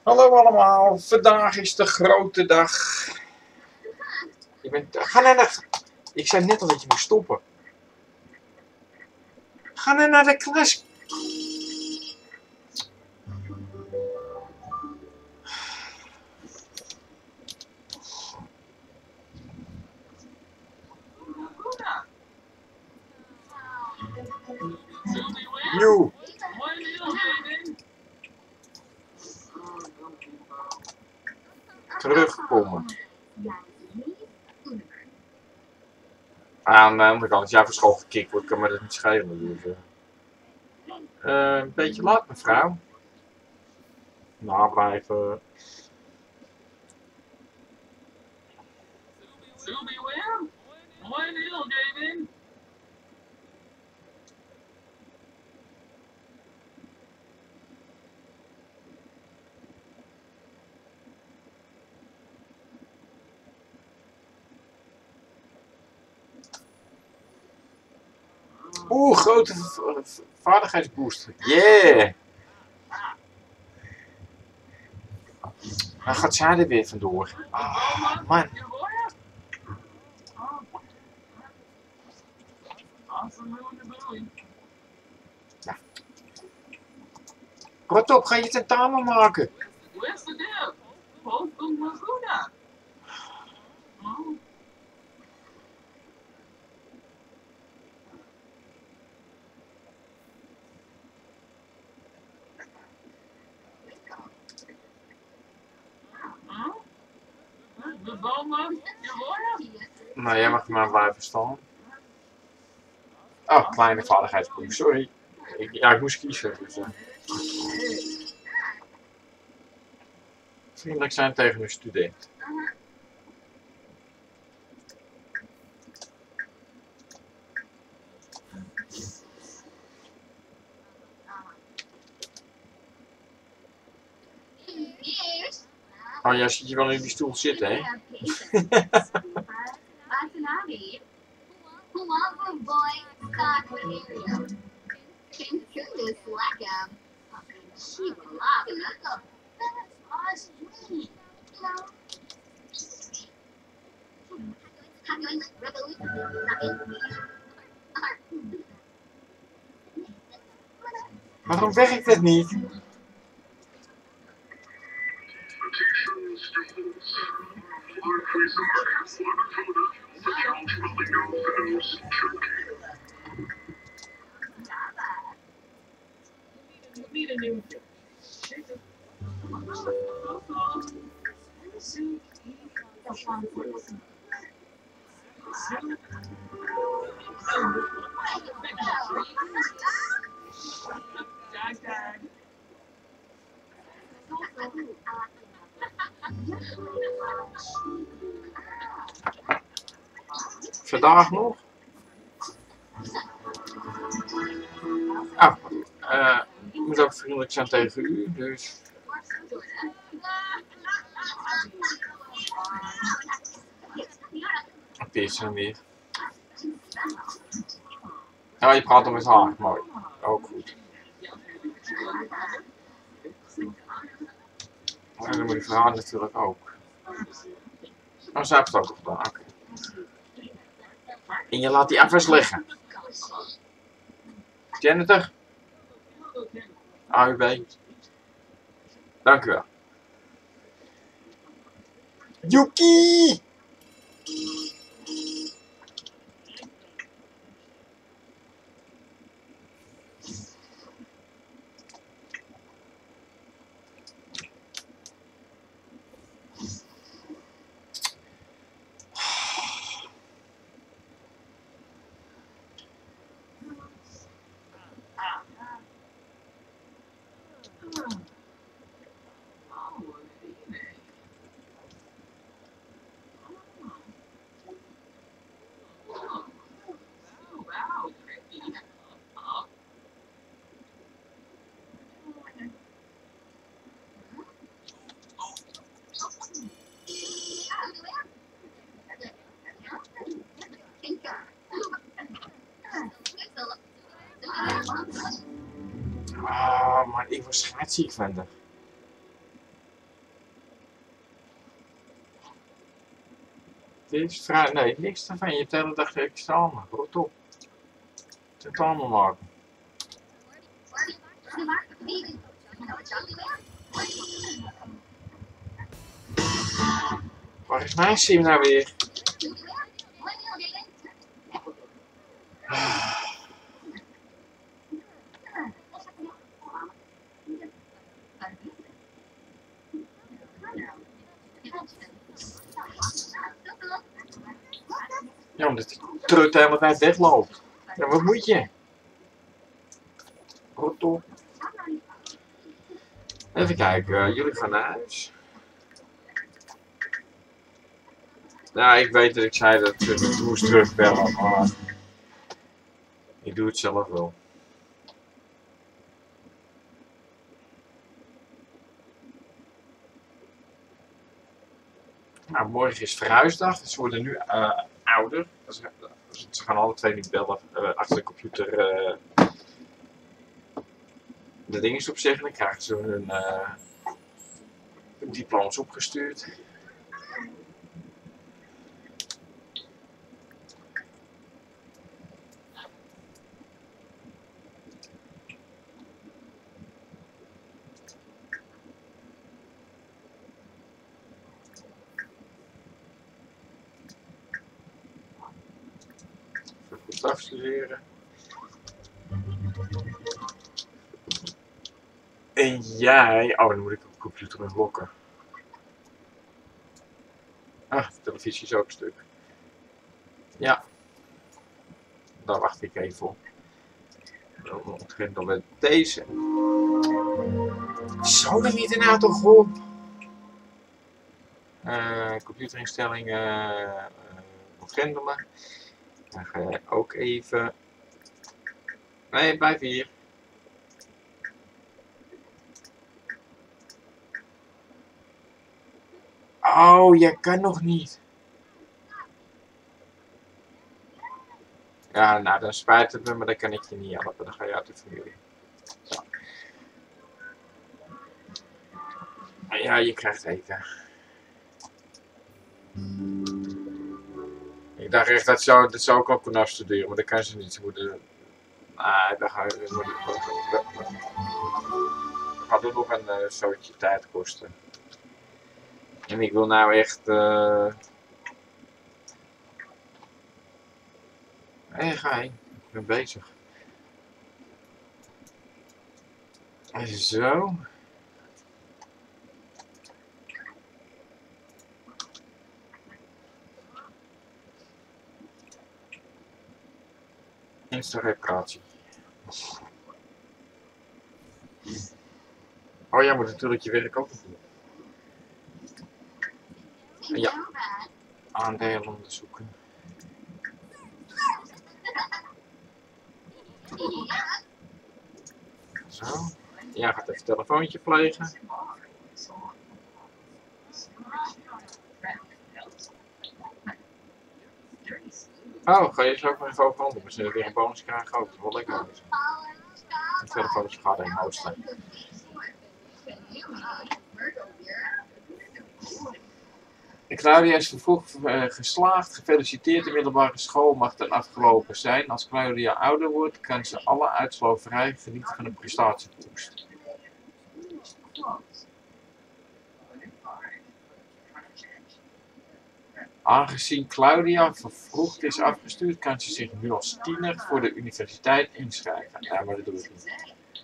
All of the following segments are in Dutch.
Hallo allemaal, vandaag is de grote dag. Ga nou naar... Ik zei net al dat je moest stoppen. Ga nou naar de klas. Joe. Terugkomen. Aan de andere kant, als jij voor school gekikt wordt, kan me dat niet schelen. Dus, een beetje laat, mevrouw. Nou, blijven. Oeh, grote vaardigheidsboost. Yeah! Dan gaat zij er weer vandoor. Ah, man. Ja. Rot op, ga je tentamen maken. Nou, jij mag er maar blijven staan. Oh, kleine vaardigheidsproef, sorry. Ik moest kiezen. Dus, vriendelijk zijn tegen een student. Oh, jij zit hier wel in die stoel zitten, hè? Waarom werkt het niet? Vandaag nog? Ik moet ook vriendelijk zijn tegen u, dus... Het is er weer. Ja, je praat dan met haar, mooi. Ook goed. En dan moet je van haar natuurlijk ook. Oh, zij heeft het ook gedaan, oké. En je laat die even liggen. Janitor? AUB. Dank u wel. Yuki! Oh man, ik was schaatsziek vandaag. Dit is vrij. Nee, niks ervan. Je hebt de hele dag examen. Rot op. Tentamen maken. Waar is mijn sim nou weer? Ja, omdat die trut helemaal naar bed loopt. Ja, wat moet je? Rot op. Even kijken, jullie gaan naar huis. Nou, ik weet dat ik zei dat ze de moest terugbellen, maar ik doe het zelf wel. Nou, morgen is verhuisdag, dus ze worden nu ouder. Ze gaan alle twee niet bellen achter de computer de dingen opzeggen. Dan krijgen ze hun diploma's opgestuurd. Even goed afstuderen. En jij... Oh, dan moet ik op de computer inloggen. Ah, de televisie is ook stuk. Ja. Daar wacht ik even op. Dan ontgrendelen we deze. Zo er niet in toch op. Computerinstellingen ontgrendelen. Dan ga je ook even... Nee, blijf hier. Oh, jij kan nog niet. Ja, nou, dan spijt het me, maar dan kan ik je niet helpen. Dan ga je uit de familie. Zo. Ja, je krijgt eten. Ik dacht echt dat zou ook al kunnen afstuderen, maar dat kan ze niet. Ze moeten... Nee, dan gaat het nog een zootje tijd kosten. En ik wil nou echt... ga heen. Ik ben bezig. En zo. Insta-reparatie. Oh, jij moet natuurlijk je werk ook nog doen. Ja. Aandelen onderzoeken. Zo. Ja, gaat even een telefoontje plegen. Oh, ga je zo ook nog even overhandigen? We zullen weer een bonus krijgen ook. Dat is wel lekker. Een telefoontje gaat in hosten. Claudia is vervroegd geslaagd. Gefeliciteerd. De middelbare school mag dan afgelopen zijn. Als Claudia ouder wordt, kan ze alle uitsloverij genieten van een prestatieboost. Aangezien Claudia vervroegd is afgestuurd, kan ze zich nu als tiener voor de universiteit inschrijven. Ja, maar dat doe ik niet.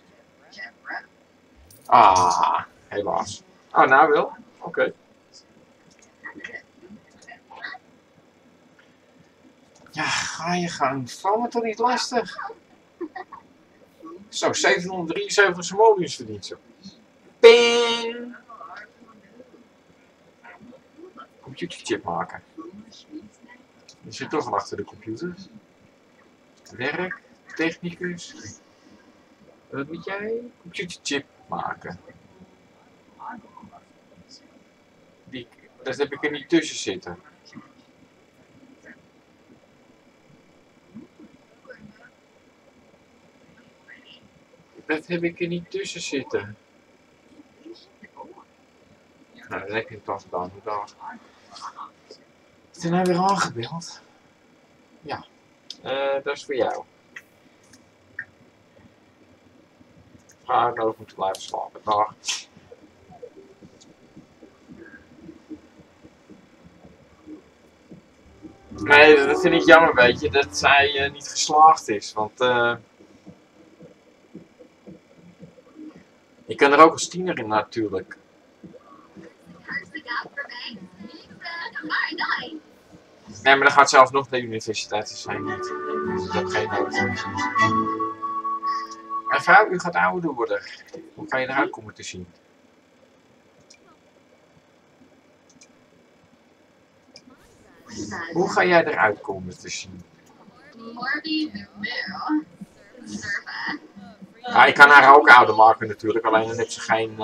Ah, helaas. Oh, nou wel. Oké. Ja, ga je gang. Val me toch niet lastig. Zo, 773 simoleons verdiend zo. Ping! Computerchip maken. Je zit toch al achter de computer. Werk, technicus. Wat moet jij? Computerchip maken. Dat heb ik er niet tussen zitten. Dat heb ik er niet tussen zitten. Nou, dan heb je het al gedaan. Is er nou weer aangebeld? Ja. Dat is voor jou. Vraag over moeten blijven slapen. Dag. Nee, dat vind ik jammer, weet je, dat zij niet geslaagd is. Want je kan er ook als tiener in natuurlijk. Nee, maar dan gaat ze alsnog naar de universiteit, dus zij niet. Dus dat geen nood. Mevrouw, u gaat ouder worden. Hoe ga je eruit komen te zien? Hoe ga jij eruit komen te zien? Ja, ik kan haar ook ouder maken natuurlijk, alleen dan heeft ze geen...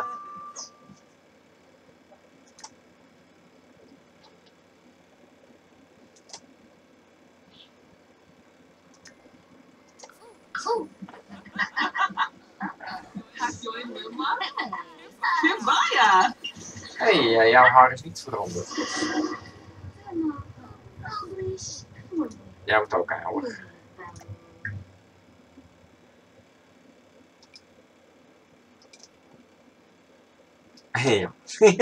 Hé, jouw haar is niet veranderd. Jij wordt ook ouder. Ja.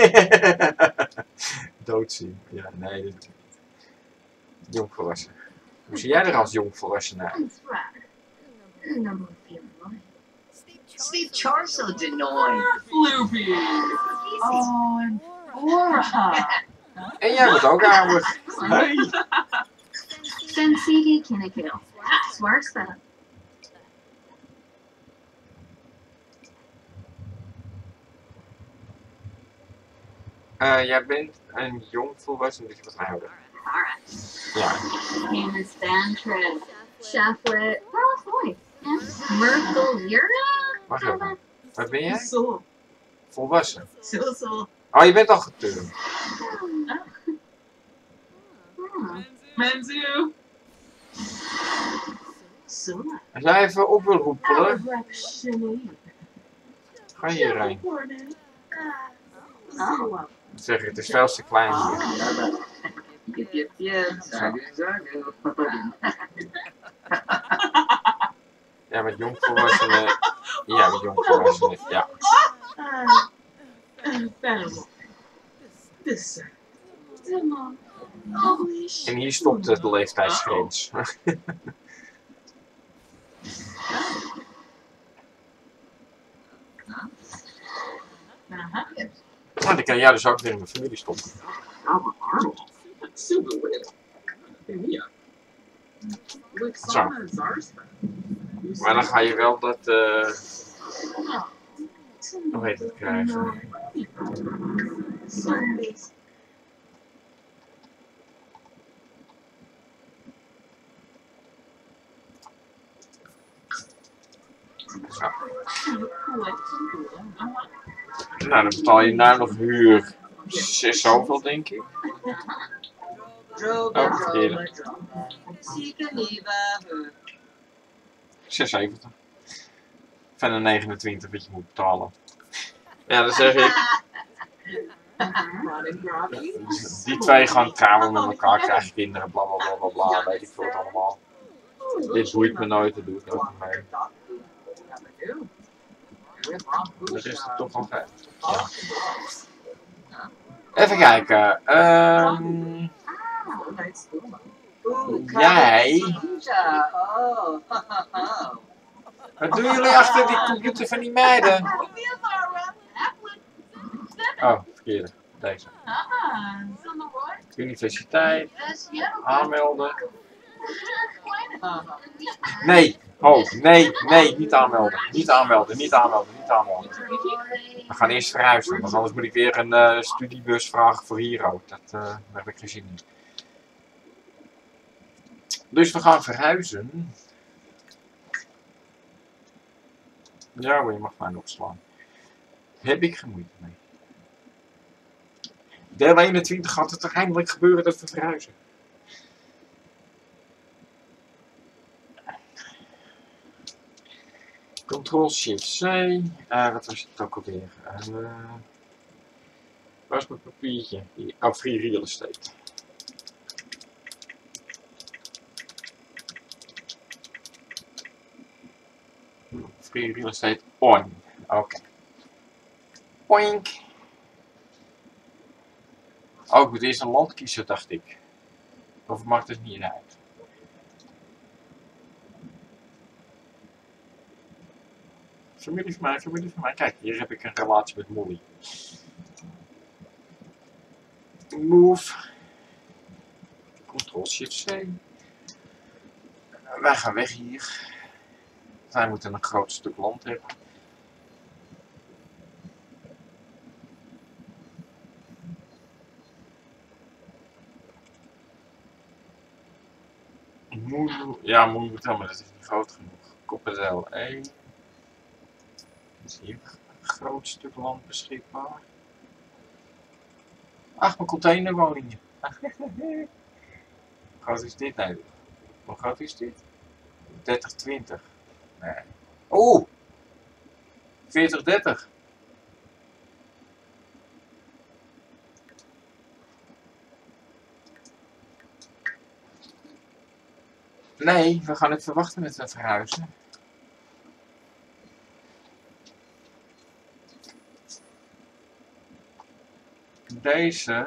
Doodzien. Ja, nee, dat doe ik niet. Jongvolwassen. Hoe zie jij er als jongvolwassen uit? Steve Charso Denoy. Floopy. Oh, en Bora. En jij wordt ook ouder. Sensigi Kinnikil. Zwaarste. Jij bent een jongvolwassen, dus je wordt ouder. Alright. Ja. Name is Bantrip. Chefwit. Oh, mooi. Myrtle Yura? Wacht even. Wat ben jij? Zo. Volwassen. Zo. Oh, je bent al geturnd. Menzu. Zo. Als jij even op wil roepen, ga hierheen. Oh. Dan zeg ik, het is veel te klein hier. Ja, met jongvolwassenen. Ja, met jongvolwassenen. Ja. En hier stopt de leeftijdsgrens. Nou, die kan jij dus ook weer in mijn familie stoppen. Zo. Maar dan ga je wel dat, hoe heet het, krijgen. Zo. Nou, dan betaal je nou nog huur 6 zoveel, denk ik. Oh, verkeerde. 6,70. Van de 29 wat je moet betalen. Ja, dan zeg ik. Die twee gaan trouwen met elkaar, krijgen kinderen, bla bla bla bla bla, weet ik veel het allemaal. Dit boeit me nooit, dat doe ik ook niet mee. Dat is het toch nog, hè? Ja. Even kijken. Jij. Wat doen jullie achter die computer van die meiden? Oh, verkeerde. Deze. Universiteit. Aanmelden. Nee. Oh, nee, nee, niet aanmelden. Niet aanmelden, niet aanmelden, niet aanmelden. We gaan eerst verhuizen, want anders moet ik weer een studiebus vragen voor hier ook. Daar heb ik geen zin in. Dus we gaan verhuizen. Ja, maar je mag mij nog slaan. Heb ik geen moeite mee. Deel 21 gaat het toch eindelijk gebeuren dat we verhuizen. Ctrl-Shift-C. Wat was het ook alweer? Waar is mijn papiertje? Oh, Free Real Estate. Free real estate on. Oké. Poink. Oh, ik moet eerst een land kiezen, dacht ik. Of maakt het niet uit? Familie van mij, familie van mij. Kijk, hier heb ik een relatie met Molly. Move. Ctrl-Shift-C. Wij gaan weg hier. Wij moeten een groot stuk land hebben. Ja, moet wel, maar dat is niet groot genoeg. Koppendeel 1. Is hier een groot stuk land beschikbaar. Ach, mijn containerwoningen. Hoe groot is dit nou? Hoe groot is dit? 30-20. Nee. Oeh! 40-30. Nee, we gaan het verwachten met het verhuizen. Deze.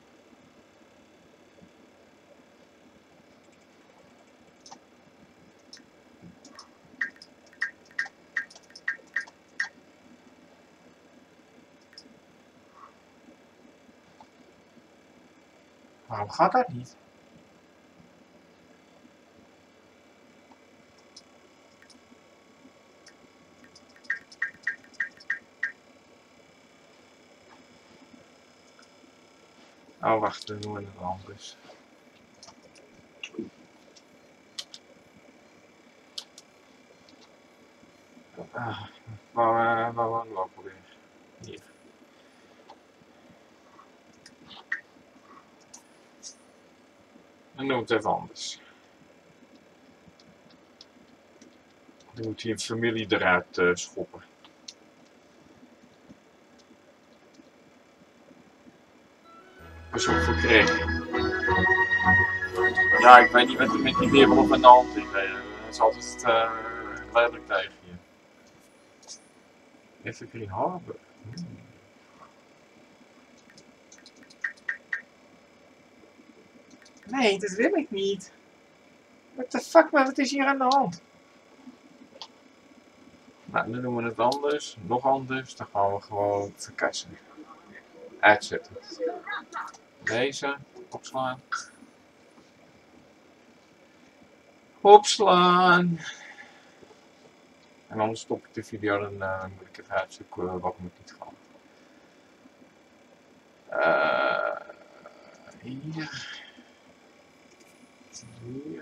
Waarom gaat dat niet? Oh, wacht, dan doen we het anders. Waar wonen we ook alweer? Hier. Dan doen we het even anders. Dan moet hier een familie eruit schoppen. Pas op voor Craig. Ja, ik weet niet wat er met die weerwolf aan de hand is. Dat is altijd lelijk tegen je. Evergreen Harbor. Nee, dat wil ik niet. What the fuck, maar wat is hier aan de hand? Nou, dan doen we het anders. Nog anders. Dan gaan we gewoon verkassen. Uitzetten. Deze. Opslaan. Opslaan. En anders stop ik de video en dan moet ik even uitzoeken wat moet niet gaan. Hier. Hier.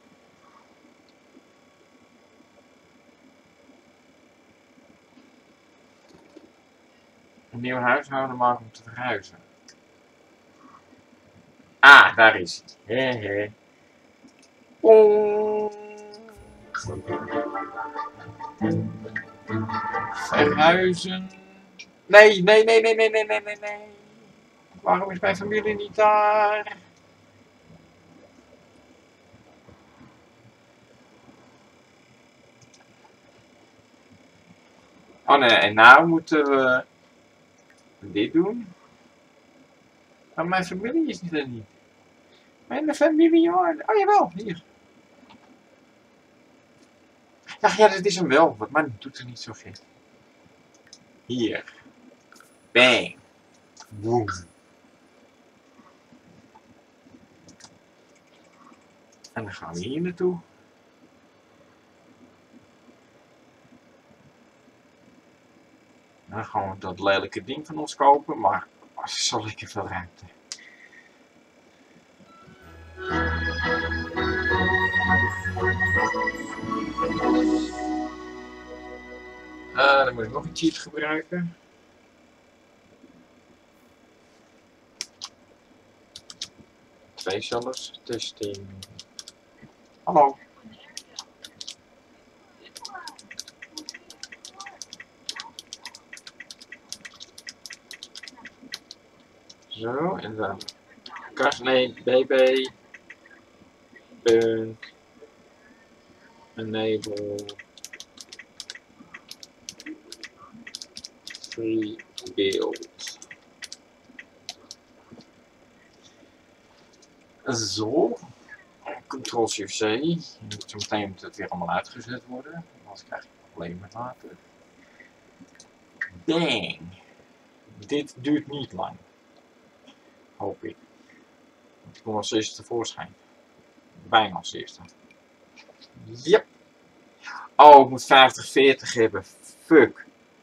Een nieuw huishouden maken om te verhuizen. Ah, daar is hij. Hehe. Verhuizen. Nee. Waarom is mijn familie niet daar? Oh nee, en nou moeten we dit doen. Maar mijn familie is er niet. Mijn familie, hoor. Oh jawel, hier. Ach ja, dat is hem wel. Want man doet er niet zo gek. Hier. Bang. Boom. En dan gaan we hier naartoe. Dan gaan we dat lelijke ding van ons kopen, maar zo lekker veel ruimte. Dan moet ik nog een cheat gebruiken. Twee zelfs. Testing. Hallo. Zo, en dan kast, nee, bb. Punt. Enable. Free build. Zo. Ctrl-Shift-C. Zo meteen moet het weer allemaal uitgezet worden. Anders krijg ik problemen met water. Bang. Dit duurt niet lang. Hoop ik. Want ik kom als eerste tevoorschijn. Bijna als eerste. Yep. Oh, ik moet 50-40 hebben. Fuck.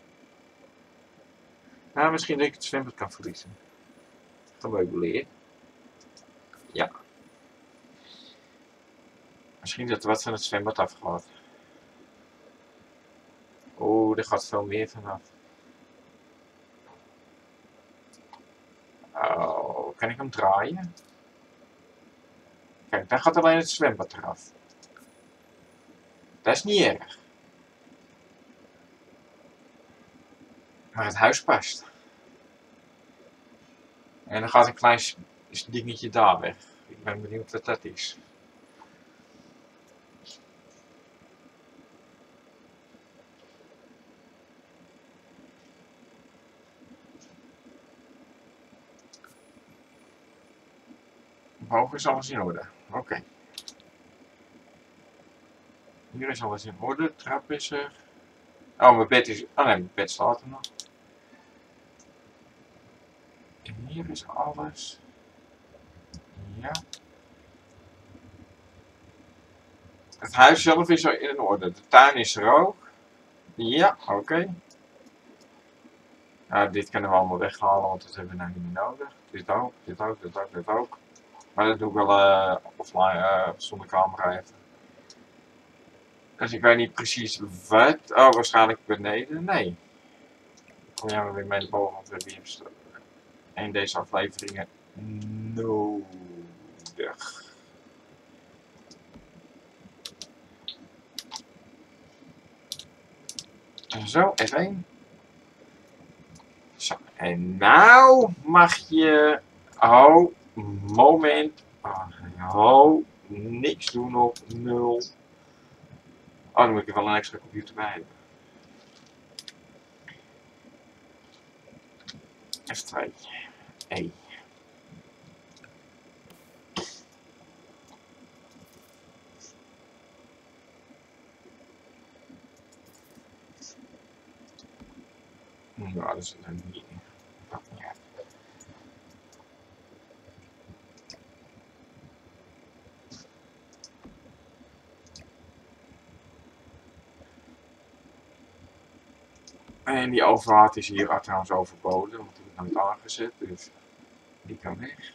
Nou, misschien dat ik het zwembad kan verliezen. Gemeubileerd. Ja. Misschien dat er wat van het zwembad afgaat. Oeh, er gaat veel meer vanaf. Oh, kan ik hem draaien? Kijk, dan gaat alleen het zwembad eraf. Dat is niet erg. Maar het huis past. En dan gaat een klein dingetje daar weg. Ik ben benieuwd wat dat is. Boven is alles in orde. Oké. Hier is alles in orde. De trap is er. Oh, mijn bed is... Oh nee, mijn bed staat er nog. En hier is alles. Ja. Het huis zelf is er in orde. De tuin is er ook. Ja, oké. Nou, dit kunnen we allemaal weghalen, want dat hebben we nou niet meer nodig. Dit ook, dit ook, dit ook, dit ook. Maar dat doe ik wel offline, zonder camera even. Dus ik weet niet precies wat. Oh, waarschijnlijk beneden. Nee. Kom jij maar weer mee naar boven, want we hebben hier in deze afleveringen nodig. Zo, F1. Zo, en nou mag je... Oh, moment. Oh, niks doen op 0. Oh, dan moet ik er wel een extra computer bij hebben. F2. E. Ja, dat is een niet. Ja. En die overhaat is hier trouwens overboden, want die wordt nooit aangezet, dus die kan weg.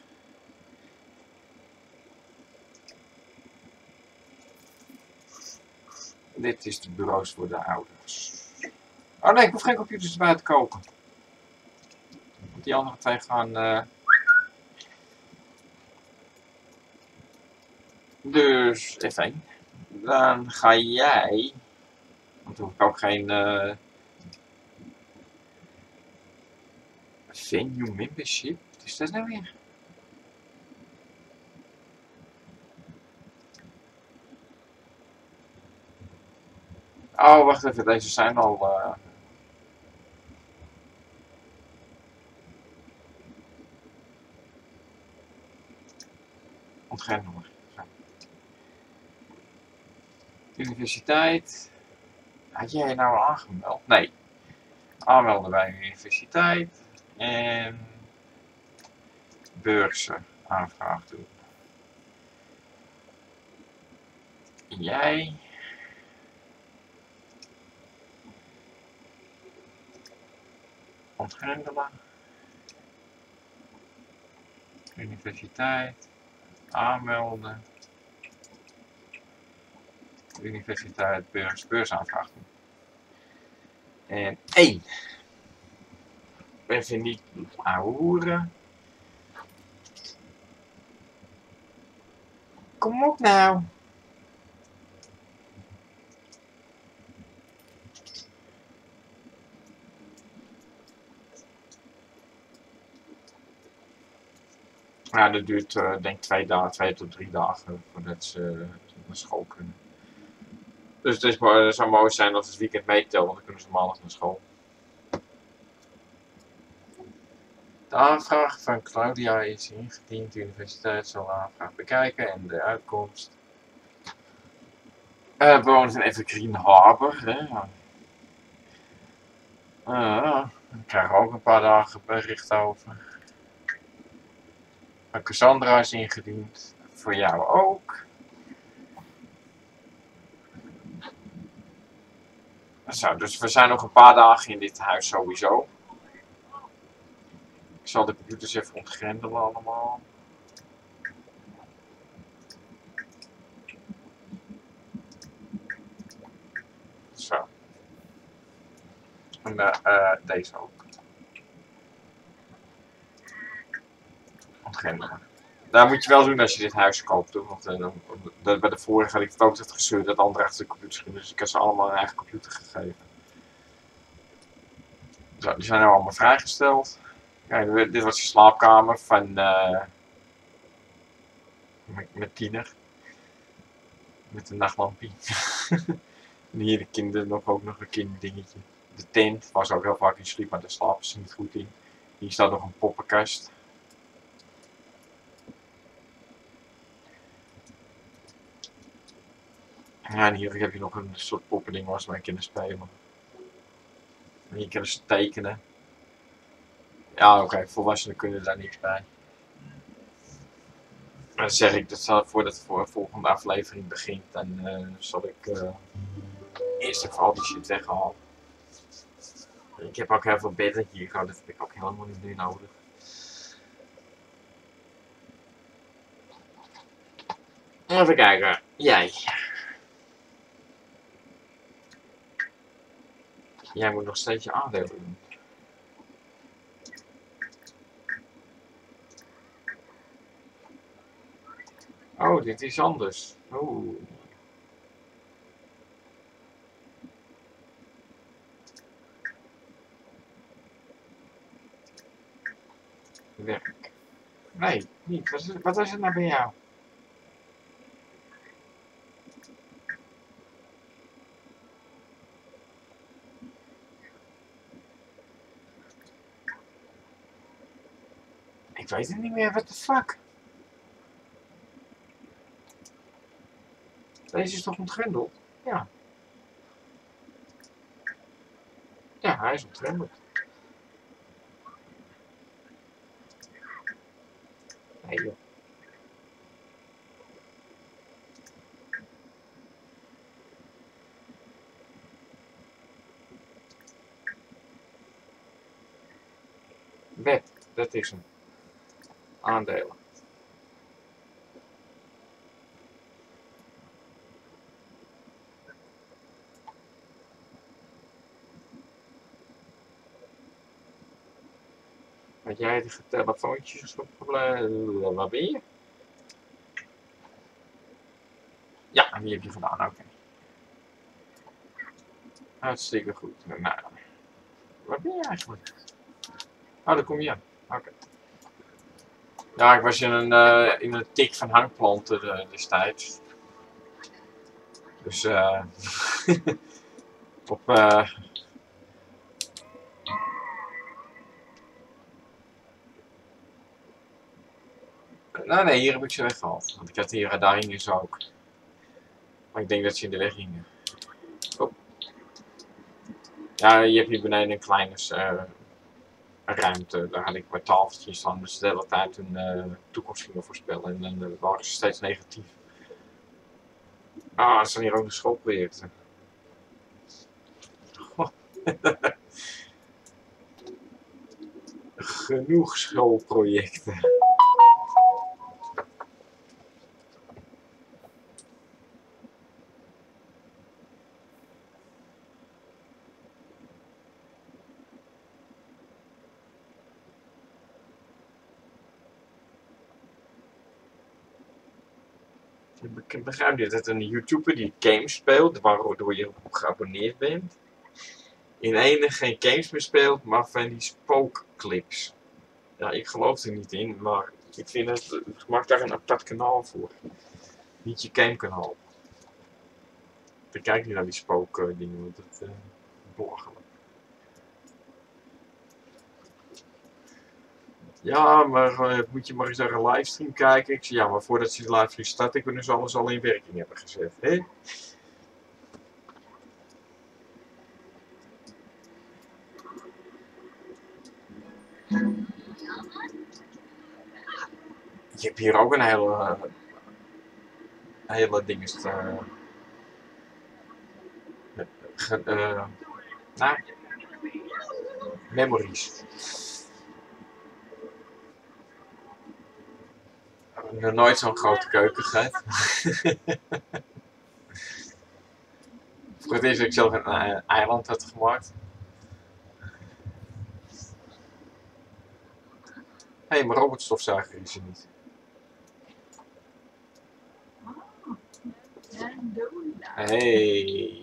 Dit is de bureaus voor de ouders. Oh nee, ik hoef geen computers erbij te kopen. Want die andere twee gaan... Dus, F1. Dan ga jij... Want dan hoef ik ook geen... Venue membership? Wat is dat nou weer? Oh, wacht even. Deze zijn al... ontgrendelen. Universiteit. Had jij nou al aangemeld? Nee. Aanmelden bij de universiteit. En beurzen aanvraag doen. Jij. Ontgrendelen. Universiteit. Aanmelden. Universiteit, beursaanvraag doen. En 1. Even niet ahoeren. Kom op nou. Ja, dat duurt denk ik 2 tot 3 dagen voordat ze naar school kunnen. Dus het zou mooi zijn als het weekend meetelt, want dan kunnen ze maandag naar school. De aanvraag van Claudia is ingediend. De universiteit zal de aanvraag bekijken en de uitkomst. Bewoners in Evergreen Harbor. Hè. Daar krijgen we ook een paar dagen bericht over. Cassandra is ingediend. Voor jou ook. Zo, dus we zijn nog een paar dagen in dit huis sowieso. Ik zal de computers even ontgrendelen allemaal. Zo. En deze ook. Ontgrendelen. Dat moet je wel doen als je dit huis koopt. Hoor. Want bij de vorige had ik het ook het gezeurd dat anderen achter de computer gingen. Dus ik heb ze allemaal een eigen computer gegeven. Zo, die zijn nu allemaal vrijgesteld. Kijk, dit was de slaapkamer van met tiener. Met een nachtlampje. En hier de kinderen ook nog een kinderdingetje. De tent was ook heel vaak in sliep, maar daar slapen ze niet goed in. Hier staat nog een poppenkast. Ja, en hier heb je nog een soort poppending waar ze mee kunnen spelen. En hier kunnen ze tekenen. Ja, oké, volwassenen kunnen daar niks bij. Maar dan zeg ik, dat voordat de volgende aflevering begint, dan zal ik eerst even al die shit weghalen. Ik heb ook heel veel bedden hier gehad, dat heb ik ook helemaal niet meer nodig. Even kijken, jij. Jij moet nog steeds je aandelen doen. Oh, dit is anders. Oeh. Werk. Nee, niet. Wat is het nou bij jou? Ik weet het niet meer, what the fuck? Deze is toch ontgrendeld? Ja. Ja, hij is ontgrendeld. Nee joh. Wet, dat is hem. Aandelen. Had jij de telefoontjes op? Waar ben je? Ja, die heb je gedaan, oké. Hartstikke goed. Nou, waar ben je eigenlijk? Oh, daar kom je aan. Oké. Ja, ik was in een tik van hangplanten destijds. Dus op nee, hier heb ik ze weggehaald. Want ik had hier, daar hingen ze ook. Maar ik denk dat ze in de weg hingen. Oh. Ja, je hebt hier beneden een kleine ruimte. Daar had ik mijn tafeltjes staan. Dus de hele tijd hun toekomst gingen voorspellen. En dan waren ze steeds negatief. Ah, er zijn hier ook de schoolprojecten. Genoeg schoolprojecten. Ik begrijp niet dat een YouTuber die games speelt, waardoor je op geabonneerd bent, in ene geen games meer speelt, maar van die spookclips. Ja, ik geloof er niet in, maar ik vind het maak daar een apart kanaal voor. Niet je gamekanaal. Ik kijk niet naar die spookdingen, want het is belachelijk. Ja, maar moet je maar eens naar een livestream kijken? Ik zei, ja, maar voordat ze de livestream starten, kunnen ze alles al in werking hebben gezet. Hè? Je hebt hier ook een hele dinges. Nou, memories. Ik heb nog nooit zo'n grote keuken gehad. Voor het eerst dat ik zelf een eiland had gemaakt. Hé, mijn robotstofzuiger is er niet. Hey.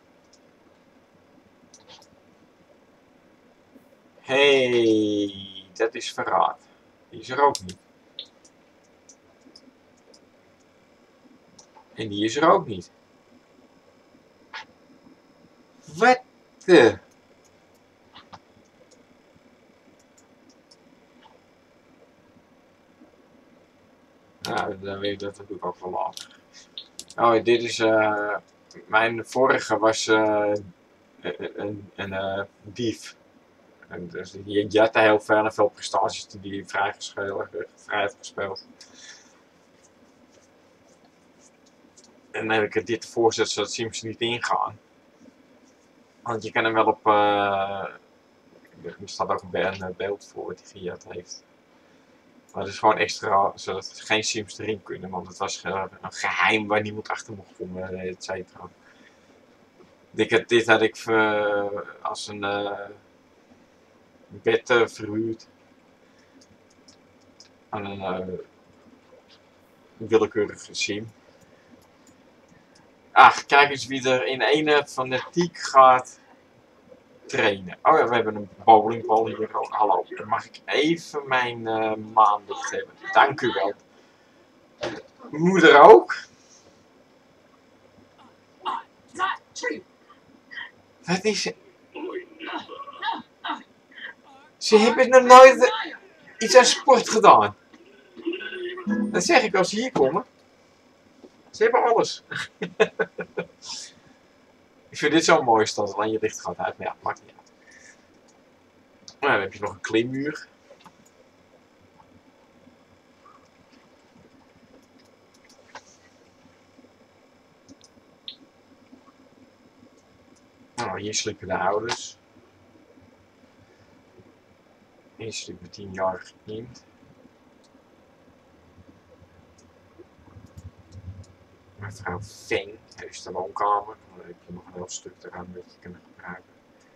Hey, dat is verraad. Die is er ook niet. En die is er ook niet. Wat de? Nou, dan weet ik dat doe ik ook wel later. Oh, dit is mijn vorige was een dief. En dus je had heel veel prestaties die vrij had gespeeld. En dan heb ik dit voorzet zodat Sims niet ingaan. Want je kan hem wel op. Er staat ook een beeld voor die gejat heeft. Maar het is gewoon extra zodat geen Sims erin kunnen, want het was een geheim waar niemand achter mocht komen, et cetera. Dit had ik als een bed verhuurd aan een willekeurige sim. Ach, kijk eens wie er in ene fanatiek gaat trainen. Oh ja, we hebben een bowlingbal hier. Oh, hallo, dan mag ik even mijn maanlicht hebben. Dank u wel. Moeder ook? Wat is het? Ze hebben nog nooit iets aan sport gedaan. Dat zeg ik als ze hier komen. Ze hebben alles. Ik vind dit zo mooi dat alleen je licht gaat uit, maar ja, maakt niet uit. Nou, dan heb je nog een klimmuur. Nou, hier sliepen de ouders. Hier sliep een 10-jarig kind. Mevrouw Feng heeft de woonkamer. Dan heb je nog een heel stuk eraan dat je kunt gebruiken.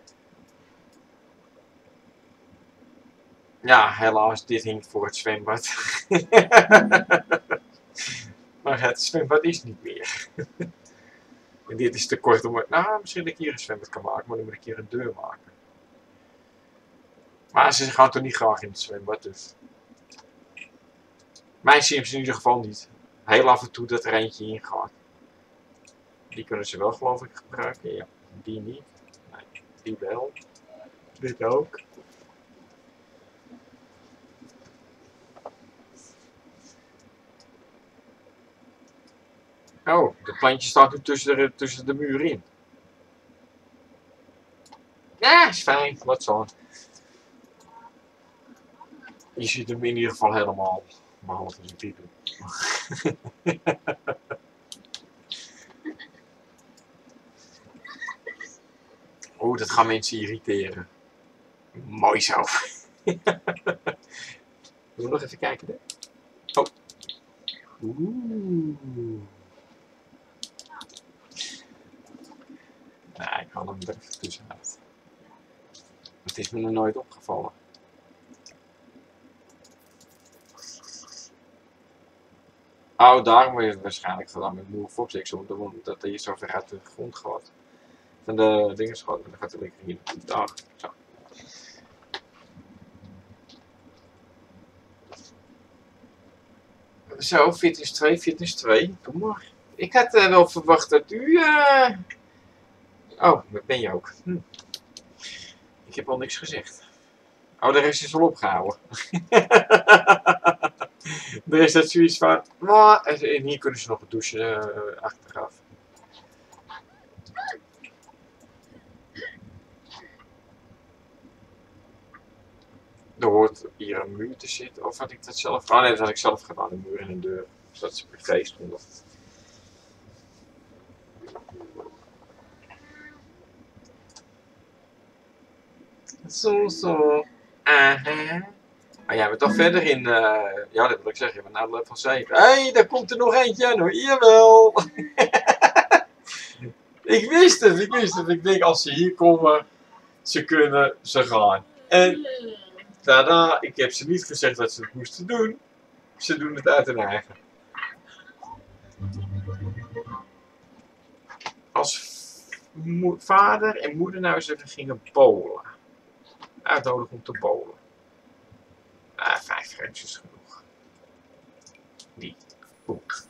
Ja, helaas, dit hing voor het zwembad. Maar het zwembad is niet meer. En dit is te kort om... Nou, misschien dat ik hier een zwembad kan maken, maar dan moet ik hier een deur maken. Maar ze gaan toch niet graag in het zwembad, dus... Mijn Sims in ieder geval niet. Heel af en toe dat er eentje ingaat. Die kunnen ze wel, geloof ik, gebruiken. Ja, die niet. Nee, die wel. Dit ook. Oh, het plantje staat nu tussen de muur in. Ja, is fijn. Wat zo. Je ziet hem in ieder geval helemaal. Behalve zijn piepen. Oeh, dat gaan mensen irriteren. Mooi zo. Zullen we nog even kijken? Hè? Oh. Oeh. Nou, ik haal hem er even tussenuit. Het is me nog nooit opgevallen. Oh, daarom wordt het waarschijnlijk gedaan met Moore Fox X, omdat hij zo ver uit de grond gaat. Van de dingen schoot, dan gaat hij lekker hier op de dag. Zo. Zo, fitness 2, doe maar. Ik had wel verwacht dat u... Oh, dat ben je ook. Ik heb al niks gezegd. Oh, de rest is al opgehouden. De rest is zoiets van... Nou, en hier kunnen ze nog het douchen achteraf. Er hoort hier een muur te zitten. Of had ik dat zelf? Oh nee, dat had ik zelf gedaan. Een muur en een deur. Zodat ze privé stonden. Zo. Aha. Maar jij bent toch verder in... ja, dat wil ik zeggen. Je bent nou level 7. Hé, hey, daar komt er nog eentje aan hoor. Jawel. Ik wist het. Ik denk, als ze hier komen... Ze kunnen, ze gaan. En... Tada, ik heb ze niet gezegd dat ze het moesten doen. Ze doen het uit hun eigen. Als vader en moeder nou eens even gingen bowlen. Uitnodigen om te bowlen. 5 grensjes is genoeg. Die. Goed.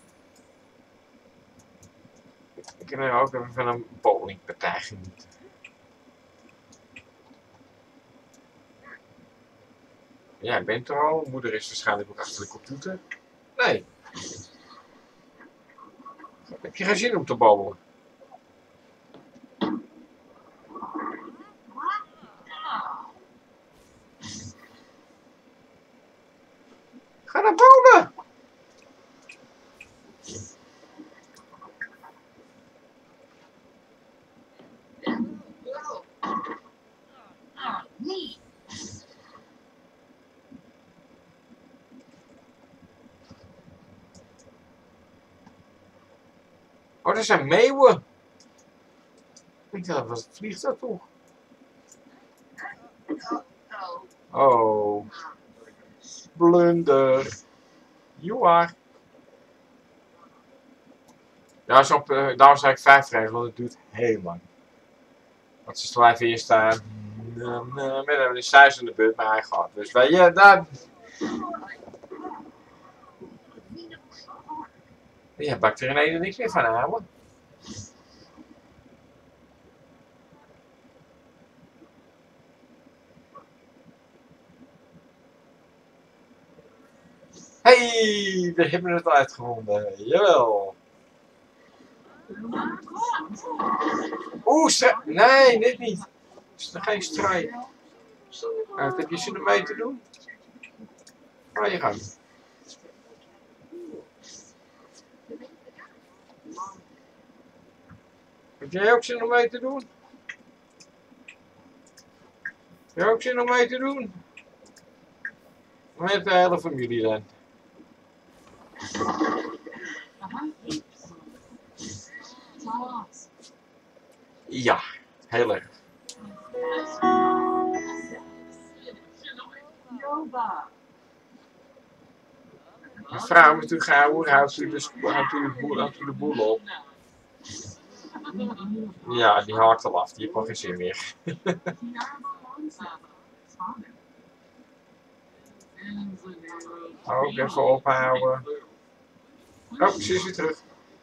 Ik kan er ook even van een bowlingpartij genieten. Jij bent er al. Moeder is waarschijnlijk ook achter de computer. Nee. Heb je geen zin om te bowlen? Ga naar bowlen! Oh, dat zijn meeuwen. Ik dacht, wat vliegt dat toch? Oh. Blunder. You are. Daarom zei ik 5 regels, want het duurt heel lang. Want ze blijven hier staan. We hebben een Suis in de beurt, maar hij gaat. Dus weet je, daar... Ja, bakt er in één niks meer van houden. Hey, we hebben het uitgevonden. Jawel. Oeh, nee, net niet. Het is nog geen strijd. Heb je zin om mee te doen? Ga je gang. Heb jij ook zin om mee te doen? Heb jij ook zin om mee te doen? Met de hele familie dan. Ja, heel erg. Mijn vrouw moet u gaan, hoe houdt u de boel op? Ja, die haakt al af, die heeft al geen zin meer. Ook even ophouden. Oh, ze is weer terug.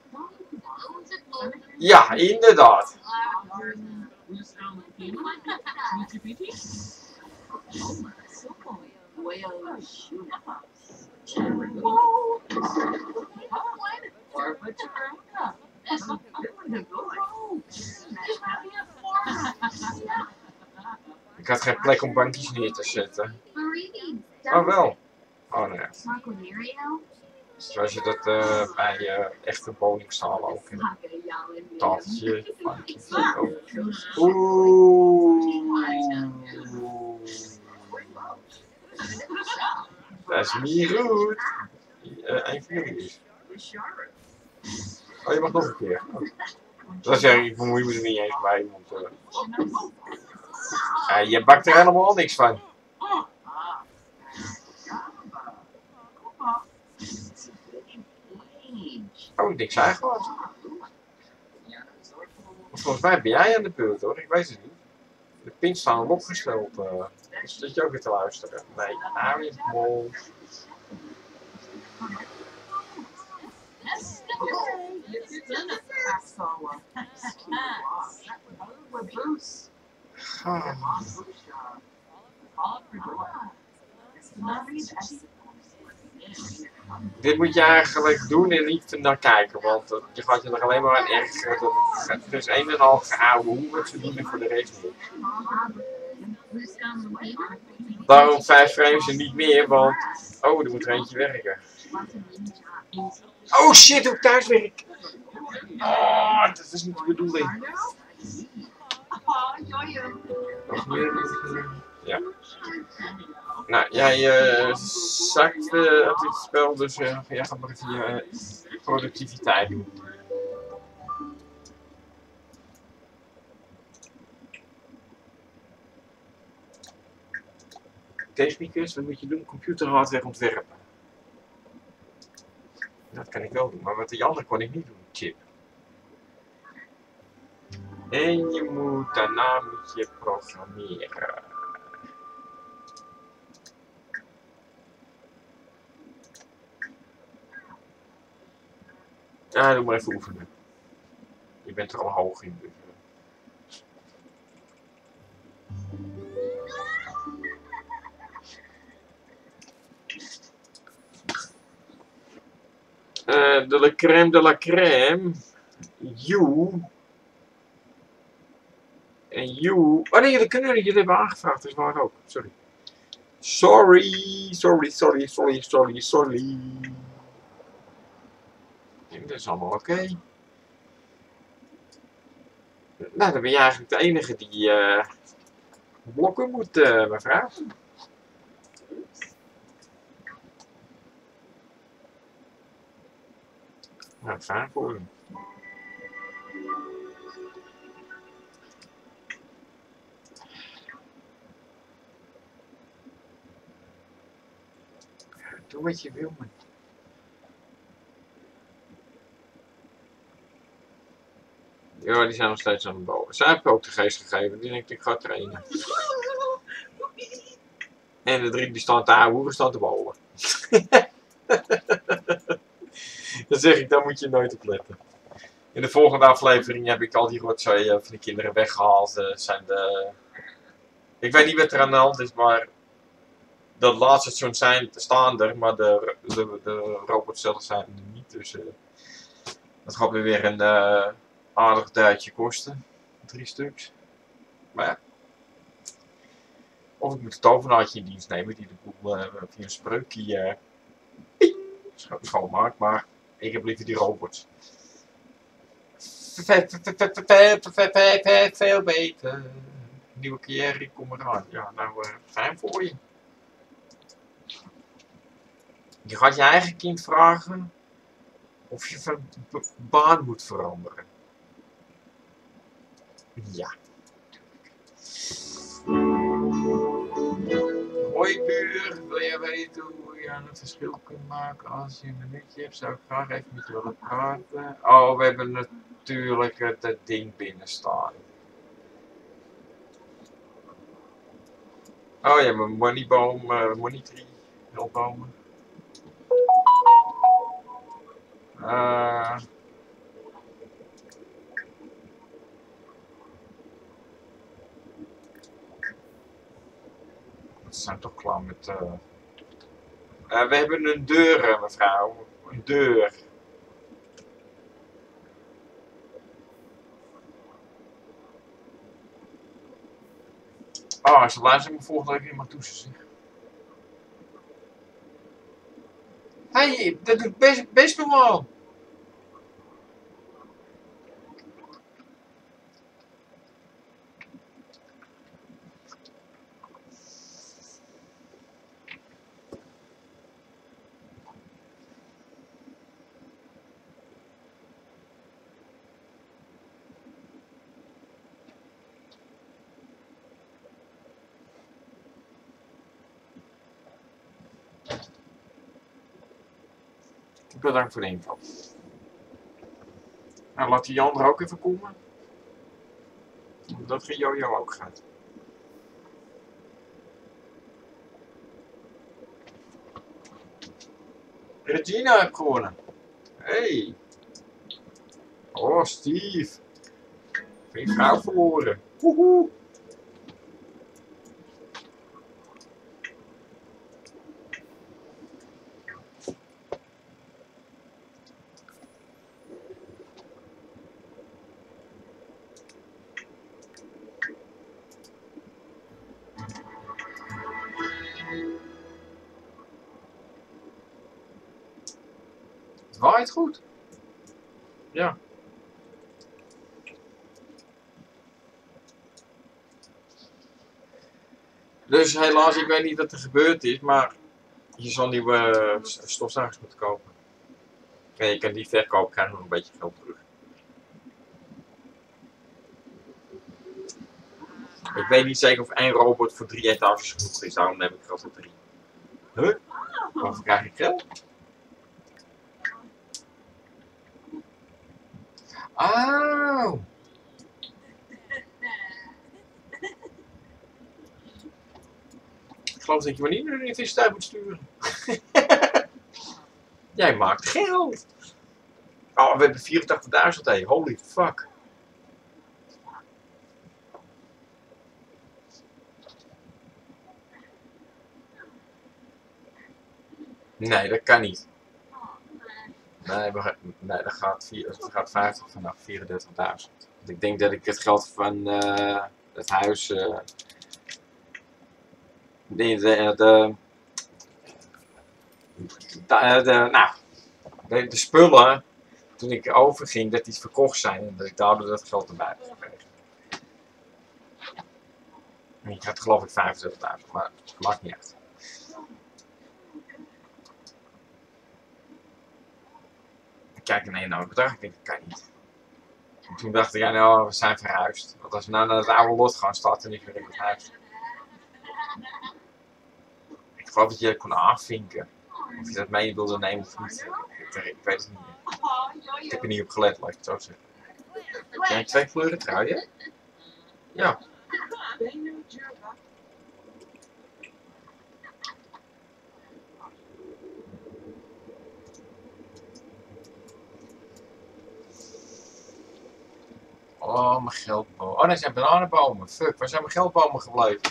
Ja, inderdaad. Ik had geen plek om bankjes neer te zetten. Oh wel. Oh nee. Zoals je dat bij je echte woningszaal ook in. Tafeltje, bankje. Oeh. Dat is niet goed. Eén van jullie is. Oh, je mag nog een keer. Oh. Dat zeg ik, bemoei me er niet eens bij. Want, je bakt er helemaal niks van. Oh, niks eigenlijk. Volgens mij ben jij aan de beurt hoor, ik weet het niet. De pins staan al opgesteld. Dus zit je ook weer te luisteren. Nee, hou je mol. Dit moet je eigenlijk doen en niet naar kijken, want je gaat je er alleen maar aan ergeren. Het is een en al geouwe hoe ze doen en voor de rest niet. Daarom 5 frames en niet meer, want... Oh, er moet er eentje werken. Oh shit, ook thuiswerk! Oh, dat is niet de bedoeling. Nog meer? Ja. Nou, jij zakt uit dit spel, dus jij gaat maar even je productiviteit doen. Technicus, wat moet je doen? Computerhardware ontwerpen. Dat kan ik wel doen, maar wat die andere kon ik niet doen. Chip. En je moet daarna moet je programmeren. Ja, doe maar even oefenen. Je bent er al hoog in. Dus. De crème de la crème. You. En you. Oh nee, dat kunnen jullie hebben aangevraagd, dat is waar ook. Sorry. Sorry. Ja, dat is allemaal oké. Nou, dan ben je eigenlijk de enige die blokken moet, mevrouw. Nou, fijn voor hem. Doe wat je wil, man. Ja, die zijn nog steeds aan het bouwen. Zij heeft ook de geest gegeven. Die denkt, ik ga trainen. En de 3 die staan te hoeren, staan te bouwen. Dan zeg ik, daar moet je nooit op letten. In de volgende aflevering heb ik al die rotzooi van de kinderen weggehaald. Zijn de... Ik weet niet wat er aan de hand is, maar... De laatste seizoen staan er, maar de robots zelf zijn er niet. Dus dat gaat weer een aardig duitje kosten. 3 stuks. Maar ja. Of ik moet het tovenaartje in dienst nemen die de boel via een spreukje schoonmaakt. Maar ik heb liever die robots. Veel beter. Nieuwe carrière, kom eraan. Ja, nou, fijn voor je. Je gaat je eigen kind vragen of je van baan moet veranderen. Ja. Hoi buur, wil jij weten hoe je het verschil kunt maken als je een minuutje hebt? Zou ik graag even met je willen praten. Oh, we hebben natuurlijk dat ding binnen staan. Oh ja, mijn moneyboom, money tree, hulpbomen. We zijn toch klaar met... we hebben een deur, mevrouw. Een deur. Oh, ze luisteren me volgende week in mijn toezen, zeg. Hey, dat doet best normaal. Bedankt voor de info. Nou, laat die andere ook even komen. Dat Jojo ook gaat. Regina heeft gewonnen. Hey. Oh, Steve. Geen vrouw verloren. Woehoe. Het waait goed. Ja. Dus helaas, ik weet niet wat er gebeurd is, maar je zal nieuwe stofzuigers moeten kopen. En je kan die verkopen, krijg je nog een beetje geld terug. Ik weet niet zeker of één robot voor 3 etages genoeg is, daarom neem ik er altijd 3. Huh? Waarvoor krijg ik geld? Oh! Ik geloof dat je me niet naar de universiteit moet sturen. Jij maakt geld! Oh, we hebben 84.000 hé, holy fuck. Nee, dat kan niet. Nee, dat gaat 50 vanaf 34.000. Want ik denk dat ik het geld van het huis... de spullen, toen ik overging, dat die verkocht zijn en dat ik daardoor dat geld erbij heb gekregen. Ik had geloof ik 25.000, maar het maakt niet uit. Kijk ineens naar het bedrag, ik denk dat kan niet. En toen dacht ik, ja nou, we zijn verhuisd. Want als we nou naar het oude lot gaan, staat er niet meer in het huis. Ik geloof dat je dat kon aanvinken. Of je dat mee wilde nemen of niet. Ik weet het niet meer. Ik heb er niet op gelet, laat ik het zo zeggen. Heb je 2 kleuren truien? Ja. Oh, mijn geldbomen. Oh, dat zijn bananenbomen. Fuck, waar zijn mijn geldbomen gebleven?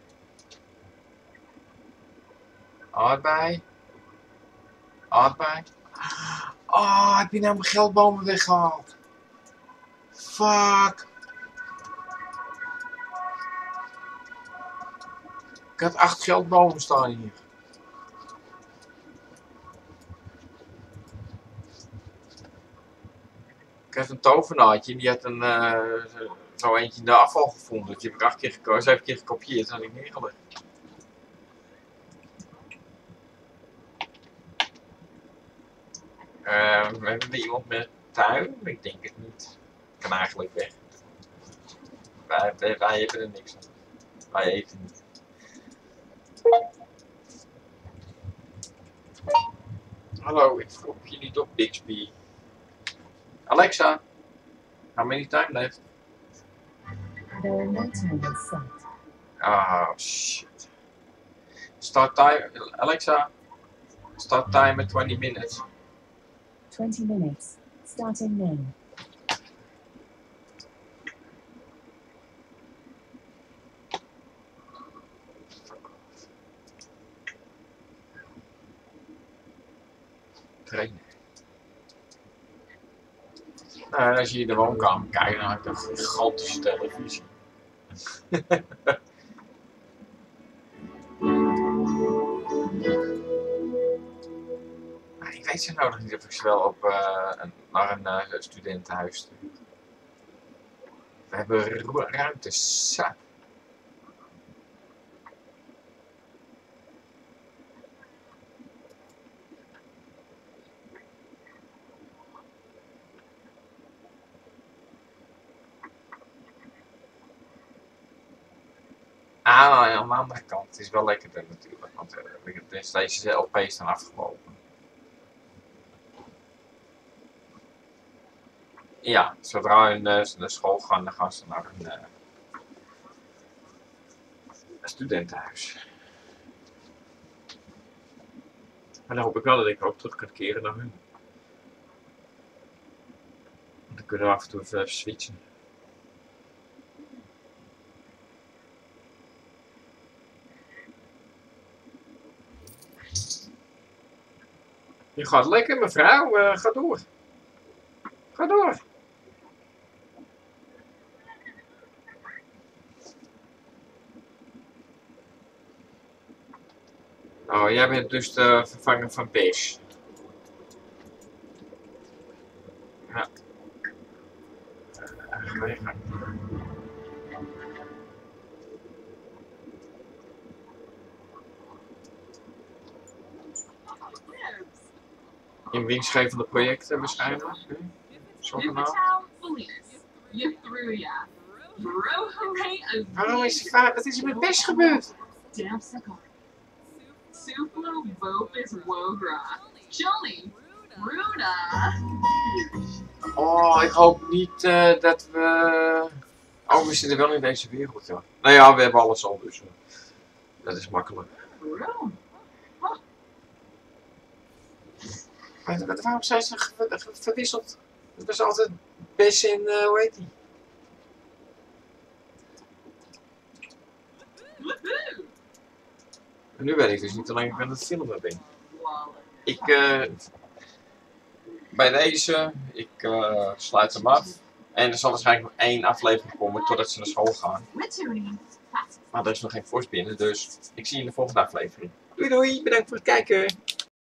Aardbei. Aardbei. Oh, heb je nou mijn geldbomen weggehaald? Fuck. Ik had 8 geldbomen staan hier. Ik had een tovenaartje en die had zo eentje in de afval gevonden. Die heb ik 8 keer gekozen, 7 keer gekopieerd en had ik neergelegd. Hebben we iemand met tuin? Ik denk het niet. Ik kan eigenlijk weg. Wij hebben er niks aan. Wij eten niet. Hallo, ik vroeg je niet op Bixby. Alexa, how many time left? There are no timers set. Oh shit. Start time, Alexa. Start time at 20 minutes. 20 minutes. Starting now. Trainen. Nou, en als je in de woonkamer kijkt, dan heb je een gigantische televisie. Maar ik weet zo nodig niet of ik ze wel op, naar een studentenhuis stuur. We hebben ruimte zat. Aan de andere kant, het is wel lekkerder natuurlijk, want deze LP's staan afgelopen. Ja, zodra hun naar school gaan, dan gaan ze naar een studentenhuis. Maar dan hoop ik wel dat ik ook terug kan keren naar hun. Want dan kunnen we af en toe even switchen. Je gaat lekker, mevrouw. Ga door. Ga door. Oh, jij bent dus de vervanger van Beige. Ga je gang. In winstgevende projecten waarschijnlijk. Zogenaamd. Waarom is het vaak? Wat is er met Bes gebeurd? Suplo Bopis Wogra. Johnny. Runa. Oh, ik hoop niet dat we... Oh, we zitten wel in deze wereld, ja. Nou ja, we hebben alles al, dus dat is makkelijk. Maar waarom zijn ze verwisseld? Het was altijd Bes en, hoe heet die? En nu weet ik dus niet alleen aan het filmen ben. Ik, bij deze, ik sluit hem af. En er zal waarschijnlijk nog 1 aflevering komen totdat ze naar school gaan. Maar er is nog geen voice binnen, dus ik zie je in de volgende aflevering. Doei doei, bedankt voor het kijken.